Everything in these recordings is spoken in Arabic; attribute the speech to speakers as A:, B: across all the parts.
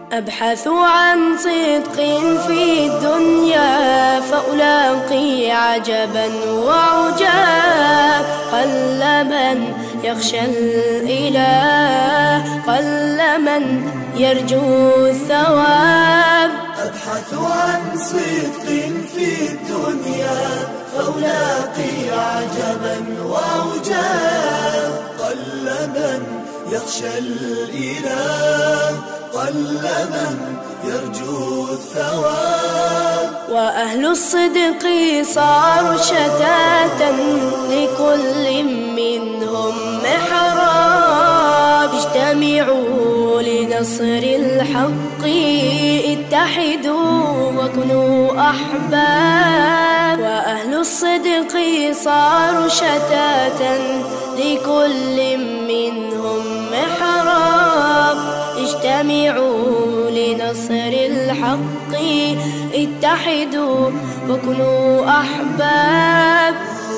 A: أبحث عن صدق في الدنيا فألاقي عجبا وعجاب. قل من يخشى الإله، قل من يرجو الثواب.
B: أبحث عن صدق في الدنيا فألاقي عجبا وعجاب. قل من يخشى الإله، قل من يرجو الثواب.
A: وأهل الصدق صاروا شتاتا، لكل منهم محراب. اجتمعوا لنصر الحق، اتحدوا وكونوا أحباب. وأهل الصدق صاروا شتاتا، لكل منهم محراب. اجتمعوا لنصر الحق، اتحدوا وكونوا أحباب.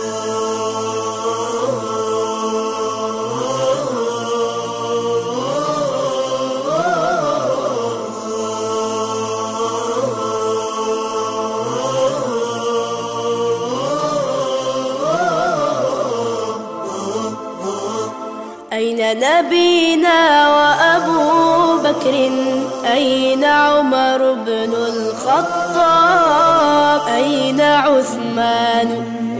A: أين نبينا وأبو بكر؟ أين عمر بن الخطاب؟ أين عثمان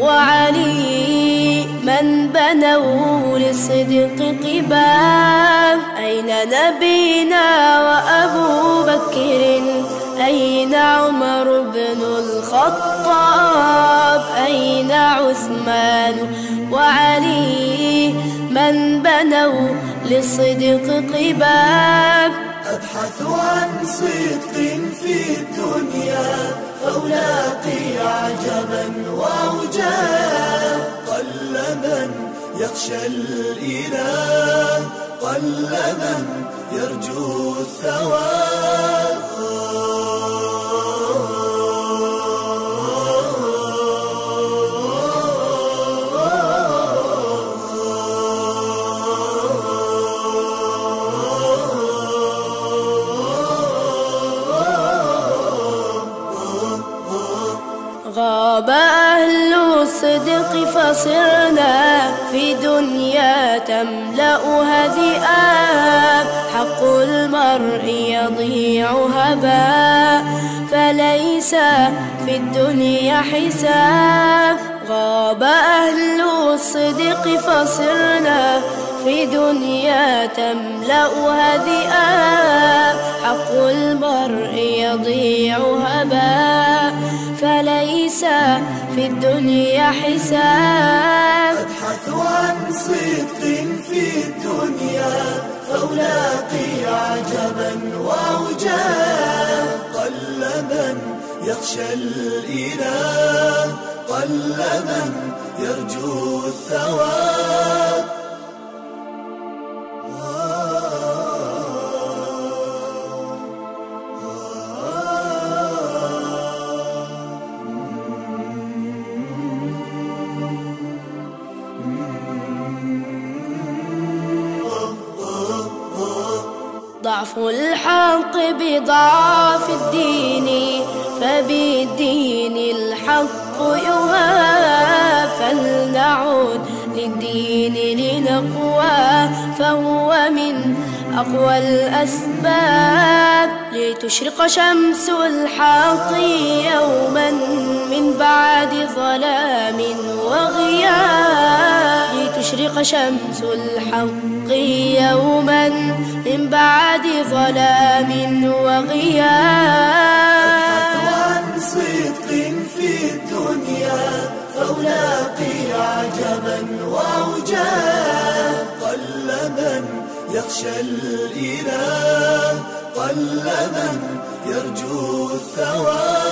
A: وعلي من بنوا للصدق قباب؟ أين نبينا وأبو بكر؟ أين عمر بن الخطاب؟ أين عثمان وعلي من بنوا للصدق قباب؟
B: أبحث عن صدق في الدنيا فألاقي عجبا وعجاب. قل من يخشى الإله، قل من يرجو الثواب.
A: غاب أهل الصدق فصرنا في دنيا تملأها ذئاب. حق المرء يضيع هباء، فليس في الدنيا حساب. غاب أهل الصدق فصرنا في دنيا تملأها ذئاب. حق المرء يضيع هباء، فليس في الدنيا حساب.
B: أبحث عن صدق في الدنيا فألاقي عجبا وعجاب. قل من يخشى الإله، قل من يرجو الثواب.
A: ضعف الحق بضعف الدين، فبالدين الحق يهاب. فلنعود للدين لنقوى، فهو من أقوى الأسباب. لتشرق شمس الحق يوما من بعد ظلام وغياب. لتشرق شمس الحق يوما من بعد ظلام وغياب.
B: أبحث عن صدق في الدنيا فألاقي عجبا وعجاب. قل من يخشى الإله، قل من يرجو الثواب.